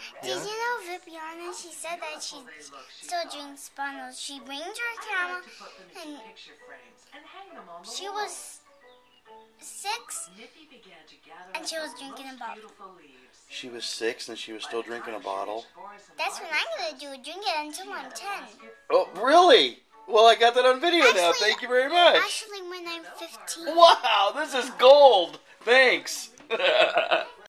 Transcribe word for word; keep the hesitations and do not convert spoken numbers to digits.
Did you know Viviana, she said that she still drinks bottles. She brings her camera and she was six and she was drinking a bottle. She was six and she was still drinking a bottle? That's what I'm going to do, drink it until I'm ten. Oh, really? Well, I got that on video actually, now. Thank you very much. Actually, when I'm fifteen. Wow, this is gold. Thanks.